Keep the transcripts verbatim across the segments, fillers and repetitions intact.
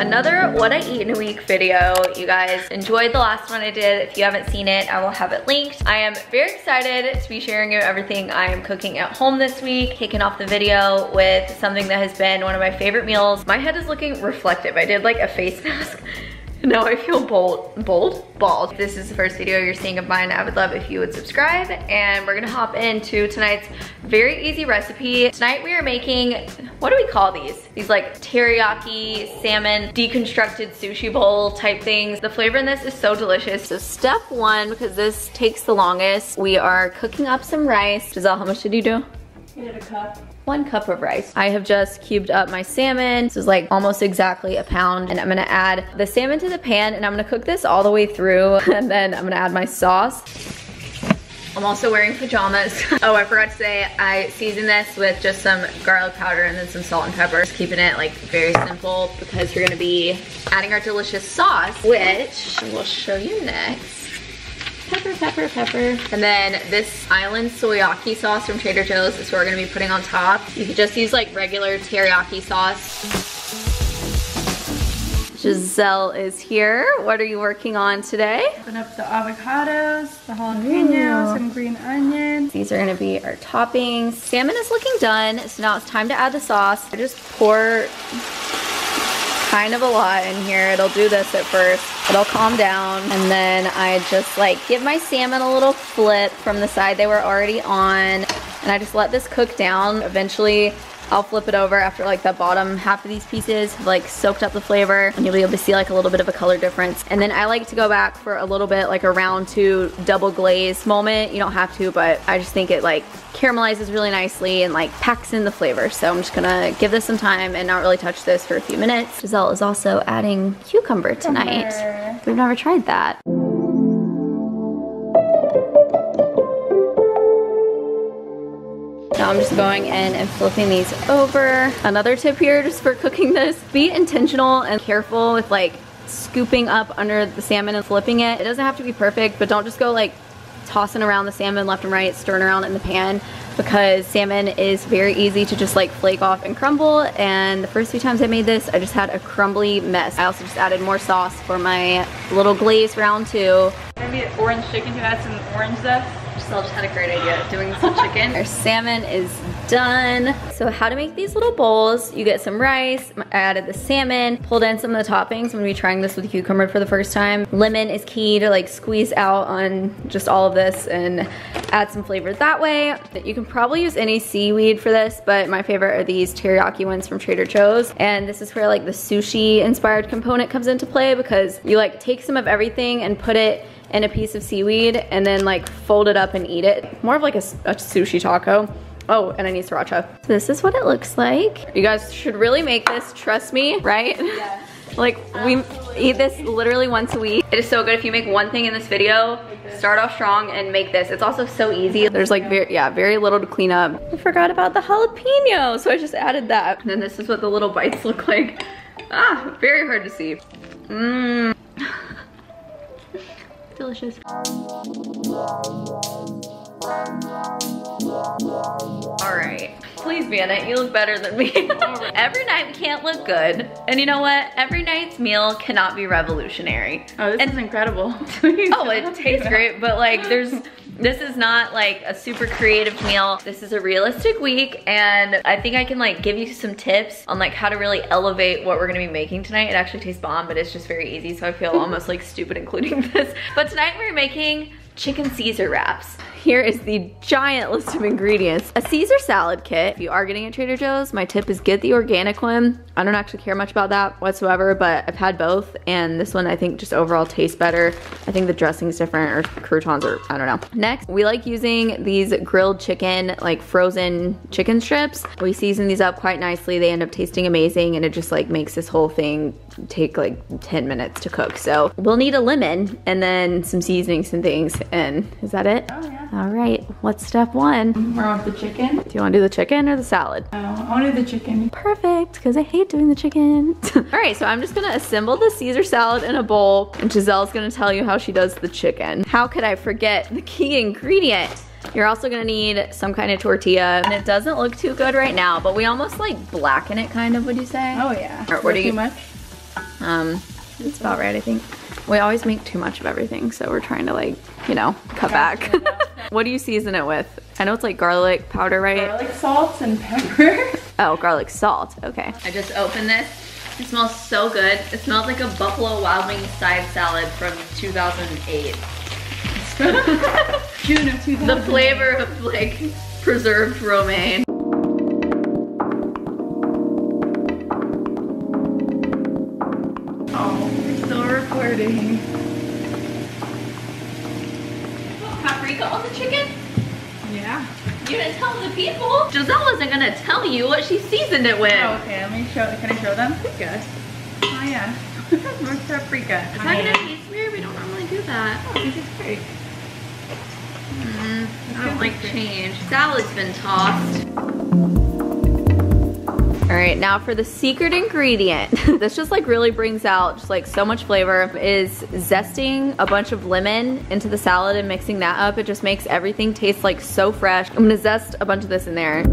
another what I eat in a week video. You guys enjoyed the last one I did. If you haven't seen it, I will have it linked. I am very excited to be sharing you everything I am cooking at home this week. Kicking off the video with something that has been one of my favorite meals. My head is looking reflective. I did like a face mask. Now I feel bold, bold, bald. If this is the first video you're seeing of mine, I would love if you would subscribe, and we're gonna hop into tonight's very easy recipe. Tonight we are making, what do we call these? These like teriyaki salmon deconstructed sushi bowl type things. The flavor in this is so delicious. So step one, because this takes the longest, we are cooking up some rice. Giselle, how much did you do? I did a cup. One cup of rice. I have just cubed up my salmon. This is like almost exactly a pound. And I'm gonna add the salmon to the pan, and I'm gonna cook this all the way through. And then I'm gonna add my sauce. I'm also wearing pajamas. Oh, I forgot to say, I seasoned this with just some garlic powder and then some salt and pepper. Just keeping it like very simple because we're gonna be adding our delicious sauce, which we'll show you next. Pepper, pepper, pepper. And then this island soyaki sauce from Trader Joe's is what we're gonna be putting on top. You could just use like regular teriyaki sauce. Giselle is here. What are you working on today? Open up the avocados, the jalapenos, some green onions. These are gonna be our toppings. Salmon is looking done, so now it's time to add the sauce. I just pour kind of a lot in here. It'll do this at first. It'll calm down, and then I just like give my salmon a little flip from the side they were already on, and I just let this cook down. Eventually I'll flip it over after like the bottom half of these pieces have like soaked up the flavor, and you'll be able to see like a little bit of a color difference. And then I like to go back for a little bit, like a round two double glaze moment. You don't have to, but I just think it like caramelizes really nicely and like packs in the flavor. So I'm just gonna give this some time and not really touch this for a few minutes. Giselle is also adding cucumber tonight. Cucumber. We've never tried that. Now I'm just going in and flipping these over. Another tip here just for cooking this, be intentional and careful with like scooping up under the salmon and flipping it. It doesn't have to be perfect, but don't just go like tossing around the salmon left and right, stirring around in the pan, because salmon is very easy to just like flake off and crumble. And the first few times I made this, I just had a crumbly mess. I also just added more sauce for my little glaze round two. Maybe orange chicken, to add some orange zest. Giselle just had a great idea of doing some chicken. Our salmon is done. So how to make these little bowls: you get some rice, I added the salmon, pulled in some of the toppings. I'm gonna be trying this with cucumber for the first time. Lemon is key to like squeeze out on just all of this and add some flavor that way. You can probably use any seaweed for this, but my favorite are these teriyaki ones from Trader Joe's. And this is where like the sushi inspired component comes into play, because you like take some of everything and put it in a piece of seaweed and then like fold it up and eat it. More of like a, a sushi taco. Oh, and I need sriracha. So this is what it looks like. You guys should really make this, trust me, right? Yes. Like we eat this literally once a week. It is so good. If you make one thing in this video, start off strong and make this. It's also so easy. There's like very, yeah, very little to clean up. I forgot about the jalapeno, so I just added that. And then this is what the little bites look like. Ah, very hard to see. Mmm. Delicious. All right, please be in it. You look better than me. Every night can't look good. And you know what? Every night's meal cannot be revolutionary. Oh, this and, is incredible. Oh, it tastes great, but like there's, this is not like a super creative meal. This is a realistic week, and I think I can like give you some tips on like how to really elevate what we're gonna be making tonight. It actually tastes bomb, but it's just very easy, so I feel almost like stupid including this. But tonight we're making chicken Caesar wraps. Here is the giant list of ingredients. A Caesar salad kit. If you are getting at Trader Joe's, my tip is get the organic one. I don't actually care much about that whatsoever, but I've had both, and this one I think just overall tastes better. I think the dressing's different, or croutons, or I don't know. Next, we like using these grilled chicken, like frozen chicken strips. We season these up quite nicely. They end up tasting amazing, and it just like makes this whole thing take like ten minutes to cook. So we'll need a lemon and then some seasonings and things, and is that it? Oh yeah. All right, what's step one? We're on the chicken. Do you wanna do the chicken or the salad? Oh, I wanna do the chicken. Perfect, because I hate doing the chicken. All right, so I'm just gonna assemble the Caesar salad in a bowl, and Giselle's gonna tell you how she does the chicken. How could I forget the key ingredient? You're also gonna need some kind of tortilla, and it doesn't look too good right now, but we almost like blacken it kind of, would you say? Oh yeah. Or what do you- too much? Um, it's about right, I think. We always make too much of everything, so we're trying to like, you know, cut back. What do you season it with? I know it's like garlic powder, right? Garlic salt and pepper. Oh, garlic salt, okay. I just opened this. It smells so good. It smells like a Buffalo Wild Wings side salad from two thousand eight. June of two thousand eight. The flavor of like preserved romaine. Oh, we're still recording. What, paprika on the chicken? Yeah. You didn't tell the people. Giselle wasn't gonna tell you what she seasoned it with. Oh, okay, let me show, can I show them? Yes. Oh yeah, more paprika. Is that gonna taste weird? We don't normally do that. Oh, this is great. Mm, I don't like change. Salad's been tossed. All right, now for the secret ingredient. This just like really brings out just like so much flavor, is zesting a bunch of lemon into the salad and mixing that up. It just makes everything taste like so fresh. I'm gonna zest a bunch of this in there.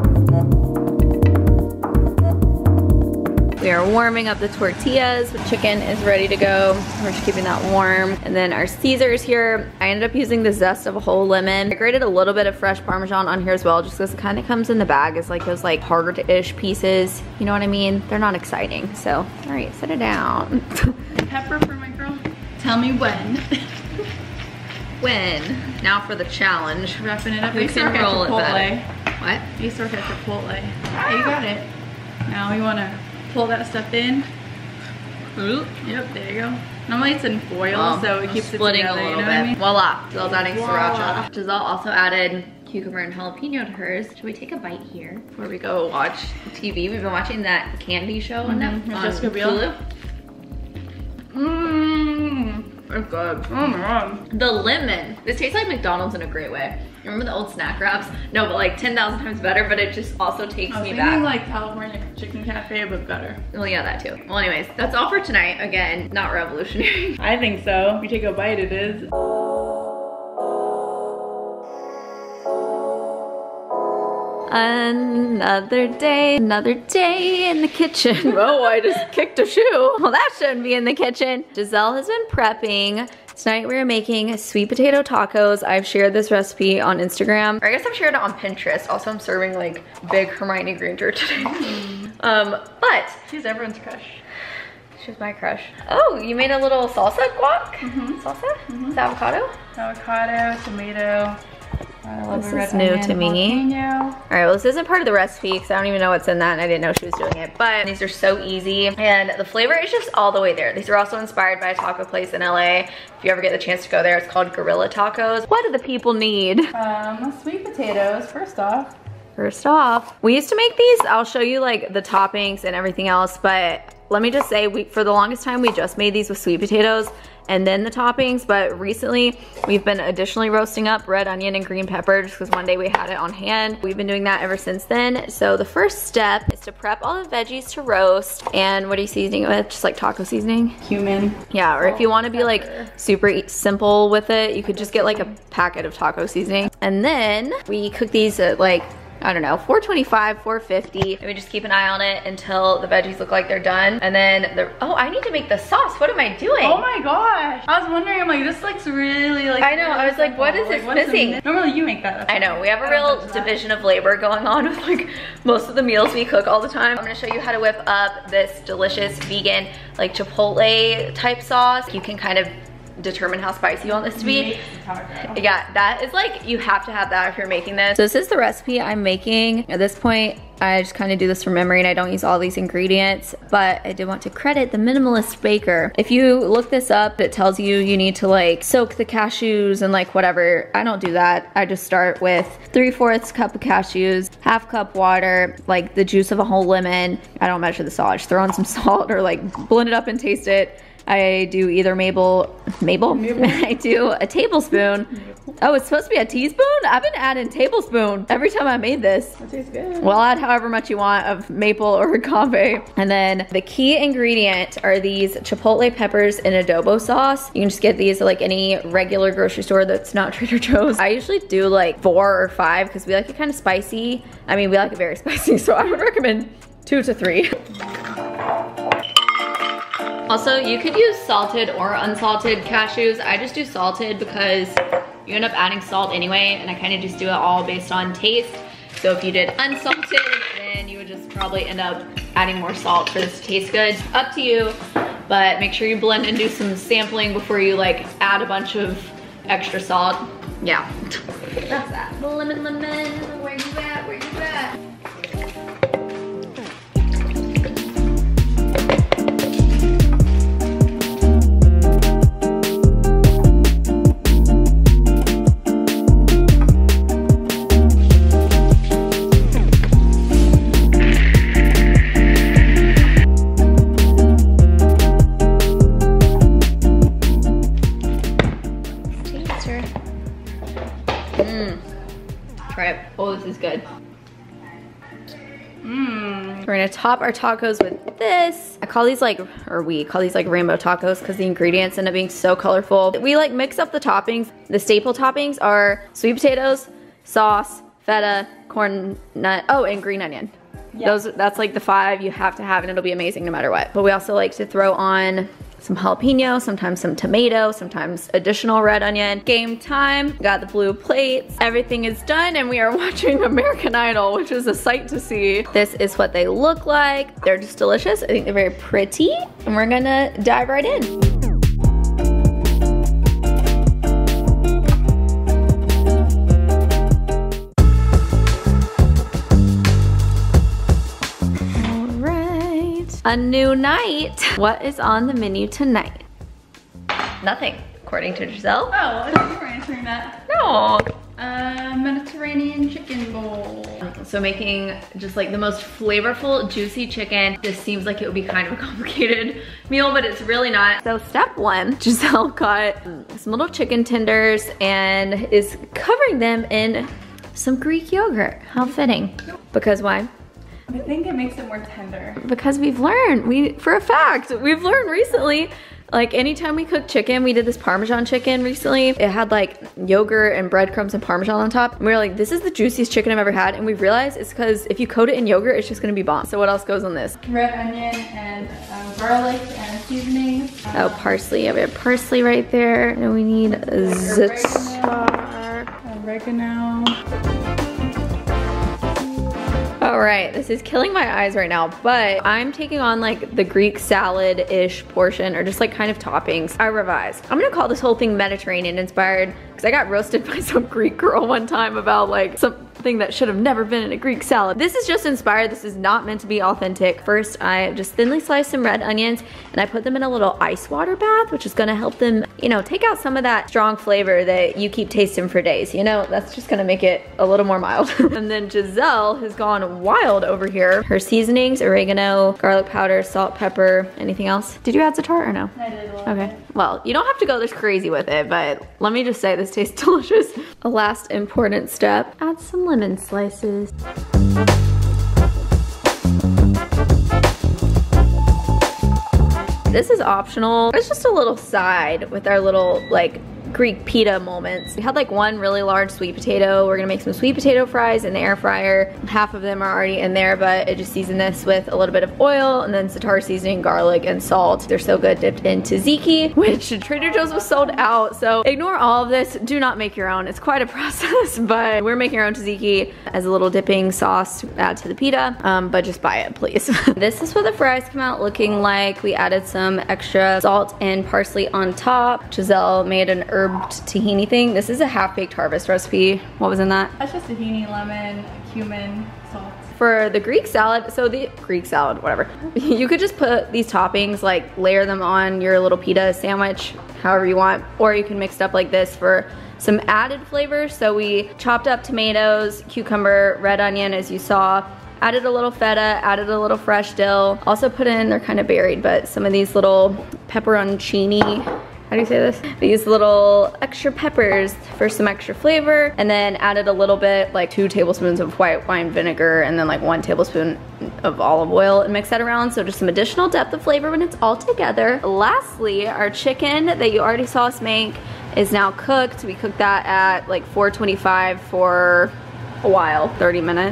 We are warming up the tortillas. The chicken is ready to go. We're just keeping that warm. And then our Caesars here. I ended up using the zest of a whole lemon. I grated a little bit of fresh Parmesan on here as well, just because it kind of comes in the bag as like those like hard-ish pieces. You know what I mean? They're not exciting. So, all right, set it down. Pepper for my girl. Tell me when. When? Now for the challenge. Wrapping it up. We can roll it better. What? You still got Chipotle. Hey, you got it. Now we want to pull that stuff in. Ooh. Yep, there you go. Normally it's in foil, Oh, so it I'm keeps splitting it together, a little you know bit. what I mean? Voila, Giselle's adding Voila. sriracha. Giselle also added cucumber and jalapeno to hers. Should we take a bite here before we go watch T V? We've been watching that Candy show on Mm-hmm. Netflix. Jessica Biel. Mmm. It's good. Oh my god. The lemon. This tastes like McDonald's in a great way. Remember the old snack wraps? No, but like ten thousand times better, but it just also takes I was me thinking back. like California Chicken Cafe, but better. Well, yeah, that too. Well, anyways, that's all for tonight. Again, not revolutionary. I think so. If you take a bite, it is. Another day, another day in the kitchen. Oh, I just kicked a shoe. Well, that shouldn't be in the kitchen. Giselle has been prepping. Tonight we are making sweet potato tacos. I've shared this recipe on Instagram. Or I guess I've shared it on Pinterest. Also, I'm serving like big Hermione Granger today. um, but She's everyone's crush. she's my crush. Oh, you made a little salsa guac? Mm-hmm. Salsa? Mm-hmm. Is that avocado? Avocado, tomato. I love This a red is new onion, to me. jalapeno. All right, well, this isn't part of the recipe because I don't even know what's in that and I didn't know she was doing it, but these are so easy and the flavor is just all the way there. These are also inspired by a taco place in L A. If you ever get the chance to go there, it's called Gorilla Tacos. What do the people need? Um, sweet potatoes, first off. First off, we used to make these. I'll show you like the toppings and everything else, but let me just say, we for the longest time, we just made these with sweet potatoes and then the toppings, but recently we've been additionally roasting up red onion and green pepper just because one day we had it on hand. We've been doing that ever since then. So the first step is to prep all the veggies to roast. And what are you seasoning it with? Just like taco seasoning? Cumin. Yeah, or if you want to be pepper. like super e- simple with it, you could just get like a packet of taco seasoning. And then we cook these at like, I don't know, four twenty-five, four fifty. And we just keep an eye on it until the veggies look like they're done. And then, the, oh, I need to make the sauce. What am I doing? Oh my gosh. I was wondering, I'm like, this looks really like. I know, I was like, what is Like, this what is missing? mi- Normally you make that. I know, we have a real division of labor going on with like most of the meals we cook all the time. I'm gonna show you how to whip up this delicious vegan, like Chipotle type sauce. You can kind of determine how spicy you want this to be. Yeah, that is like, you have to have that if you're making this. So this is the recipe I'm making. At this point, I just kind of do this from memory and I don't use all these ingredients, but I did want to credit the Minimalist Baker. If you look this up, it tells you you need to like soak the cashews and like whatever. I don't do that. I just start with three fourths cup of cashews, half cup water, like the juice of a whole lemon. I don't measure the salt, I just throw in some salt or like blend it up and taste it. I do either Mabel, Mabel? Mabel. I do a tablespoon. Mabel. Oh, it's supposed to be a teaspoon? I've been adding tablespoon every time I made this. That tastes good. Well, add however much you want of maple or agave. And then the key ingredient are these chipotle peppers in adobo sauce. You can just get these at like any regular grocery store that's not Trader Joe's. I usually do like four or five because we like it kind of spicy. I mean, we like it very spicy, so I would recommend two to three. Also, you could use salted or unsalted cashews. I just do salted because you end up adding salt anyway, and I kind of just do it all based on taste. So if you did unsalted, then you would just probably end up adding more salt for this to taste good. Up to you, but make sure you blend and do some sampling before you like add a bunch of extra salt. Yeah, that's that. Lemon, lemon, where you at, where you at? Oh, this is good. Mmm. We're gonna top our tacos with this. I call these like, or we call these like rainbow tacos because the ingredients end up being so colorful. We like mix up the toppings. The staple toppings are sweet potatoes, sauce, feta, corn nut, oh, and green onion. Yep. Those, that's like the five you have to have and it'll be amazing no matter what. But we also like to throw on some jalapeno, sometimes some tomato, sometimes additional red onion. Game time, got the blue plates. Everything is done and we are watching American Idol, which is a sight to see. This is what they look like. They're just delicious. I think they're very pretty and we're gonna dive right in. A new night. What is on the menu tonight? Nothing, according to Giselle. Oh, I thought you were answering that. No. Uh, Mediterranean chicken bowl. So making just like the most flavorful, juicy chicken. This seems like it would be kind of a complicated meal, but it's really not. So step one, Giselle got some little chicken tenders and is covering them in some Greek yogurt. How fitting. Because why? I think it makes it more tender. Because we've learned, we for a fact, we've learned recently, like anytime we cook chicken, we did this Parmesan chicken recently. It had like yogurt and breadcrumbs and Parmesan on top. And we were like, this is the juiciest chicken I've ever had. And we realized it's because if you coat it in yogurt, it's just gonna be bomb. So what else goes on this? Red onion and um, garlic and seasoning. Oh, parsley, we have parsley right there. And we need za'atar. Oregano. All right, this is killing my eyes right now, but I'm taking on like the Greek salad-ish portion or just like kind of toppings. I revised. I'm gonna call this whole thing Mediterranean inspired because I got roasted by some Greek girl one time about like something that should have never been in a Greek salad. This is just inspired. This is not meant to be authentic. First, I just thinly sliced some red onions and I put them in a little ice water bath, which is gonna help them, you know, take out some of that strong flavor that you keep tasting for days. You know, that's just gonna make it a little more mild. And then Giselle has gone wild over here. Her seasonings, oregano, garlic powder, salt, pepper, anything else? Did you add za'atar or no? I did a little Okay. bit. Well, you don't have to go this crazy with it, but let me just say this tastes delicious. A last important step, add some lemon slices. This is optional. It's just a little side with our little like Greek pita moments. We had like one really large sweet potato. We're gonna make some sweet potato fries in the air fryer. Half of them are already in there, but I just season this with a little bit of oil and then za'atar seasoning, garlic, and salt. They're so good dipped in tzatziki, which Trader Joe's was sold out. So ignore all of this. Do not make your own. It's quite a process, but we're making our own tzatziki as a little dipping sauce to add to the pita, um, but just buy it, please. This is what the fries come out looking like. We added some extra salt and parsley on top. Giselle made an herb tahini thing. This is a half-baked harvest recipe. What was in that? That's just tahini, lemon, cumin, salt. For the Greek salad, so the Greek salad, whatever. You could just put these toppings, like layer them on your little pita sandwich, however you want, or you can mix it up like this for some added flavor. So we chopped up tomatoes, cucumber, red onion, as you saw, added a little feta, added a little fresh dill. Also put in, they're kind of buried, but some of these little pepperoncini, how do you say this? These little extra peppers for some extra flavor, and then added a little bit, like two tablespoons of white wine vinegar, and then like one tablespoon of olive oil, and mix that around. So just some additional depth of flavor when it's all together. Lastly, our chicken that you already saw us make is now cooked. We cooked that at like four twenty-five for a while, thirty minutes.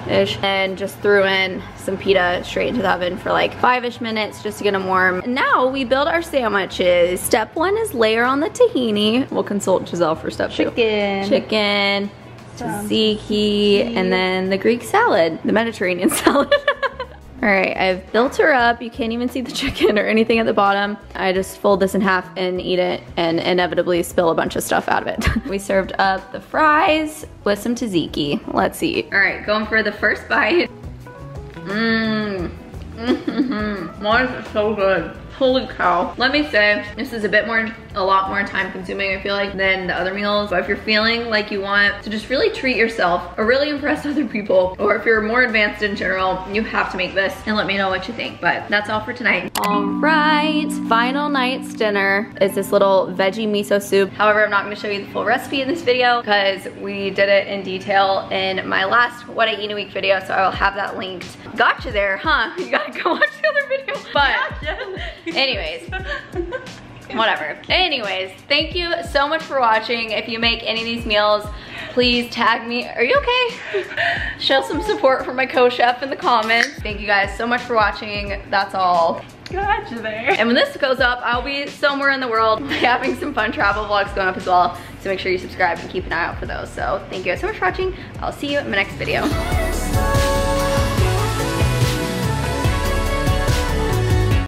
ish, and just threw in some pita straight into the oven for like five-ish minutes just to get them warm. And now we build our sandwiches. Step one is layer on the tahini. We'll consult Giselle for step two. Chicken. Chicken, tzatziki, and then the Greek salad, the Mediterranean salad. All right, I've built her up. You can't even see the chicken or anything at the bottom. I just fold this in half and eat it and inevitably spill a bunch of stuff out of it. We served up the fries with some tzatziki. Let's eat. All right, going for the first bite. Mmm. Mm-hmm. Mine is so good. Holy cow. Let me say, this is a bit more, a lot more time consuming, I feel like, than the other meals. But if you're feeling like you want to just really treat yourself or really impress other people, or if you're more advanced in general, you have to make this and let me know what you think. But that's all for tonight. All right, final night's dinner is this little veggie miso soup. However, I'm not gonna show you the full recipe in this video because we did it in detail in my last What I Eat in a Week video, so I will have that linked. Gotcha there, huh? You gotta go watch the other video. But gotcha. Anyways, whatever. Anyways, thank you so much for watching. If you make any of these meals, please tag me. Are you okay? Show some support for my co-chef in the comments. Thank you guys so much for watching. That's all. Gotcha there. And when this goes up, I'll be somewhere in the world having some fun travel vlogs going up as well. So make sure you subscribe and keep an eye out for those. So thank you guys so much for watching. I'll see you in my next video.